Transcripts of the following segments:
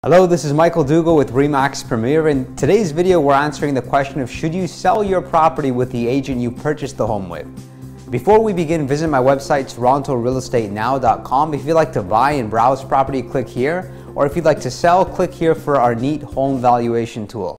Hello, this is Michael Duggal with RE/MAX Premier. In today's video, we're answering the question of should you sell your property with the agent you purchased the home with? Before we begin, visit my website, TorontoRealEstateNow.com. If you'd like to buy and browse property, click here. Or if you'd like to sell, click here for our neat home valuation tool.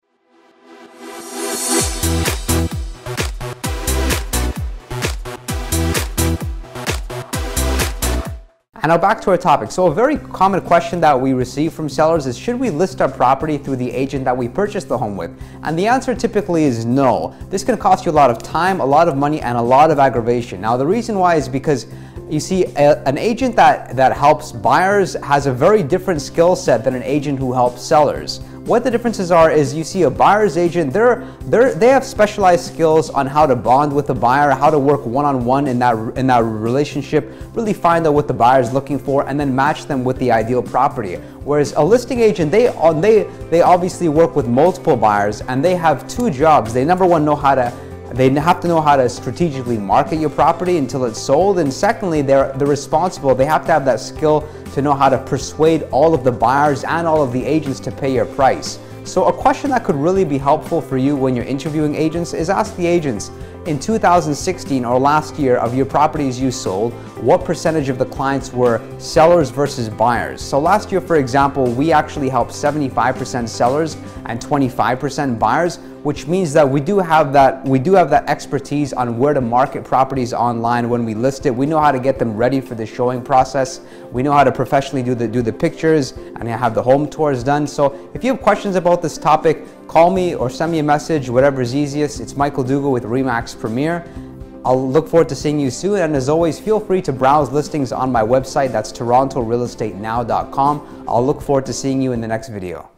And now back to our topic. So a very common question that we receive from sellers is, should we list our property through the agent that we purchased the home with? And the answer typically is no. This can cost you a lot of time, a lot of money, and a lot of aggravation. Now the reason why is because you see, an agent that helps buyers has a very different skill set than an agent who helps sellers. What the differences are is, you see, a buyer's agent, they have specialized skills on how to bond with the buyer, how to work one-on-one in that relationship, really find out what the buyer is looking for, and then match them with the ideal property. Whereas a listing agent, they obviously work with multiple buyers, and they have two jobs. They, number one, they have to know how to strategically market your property until it's sold, and secondly, they're responsible. They have to have that skill to know how to persuade all of the buyers and all of the agents to pay your price. So a question that could really be helpful for you when you're interviewing agents is, ask the agents, in 2016 or last year, of your properties you sold, what percentage of the clients were sellers versus buyers? So last year, for example, we actually helped 75% sellers and 25% buyers, which means that we do have that expertise on where to market properties online when we list it. We know how to get them ready for the showing process. We know how to professionally do the pictures and have the home tours done. So if you have questions about this topic, call me or send me a message, whatever is easiest. It's Michael Duggal with RE/MAX Premier. I'll look forward to seeing you soon, and as always, feel free to browse listings on my website. That's TorontoRealEstateNow.com. I'll look forward to seeing you in the next video.